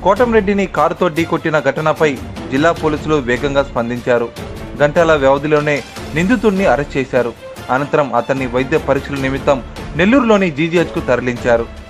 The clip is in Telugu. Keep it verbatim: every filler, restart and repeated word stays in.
కోటంరెడ్డిని కారుతో ఢీకొట్టిన ఘటనపై జిల్లా పోలీసులు వేగంగా స్పందించారు. గంటల వ్యవధిలోనే నిందితుడిని అరెస్ట్ చేశారు. అనంతరం అతన్ని వైద్య పరీక్షల నిమిత్తం నెల్లూరులోని జీజీహెచ్కు తరలించారు.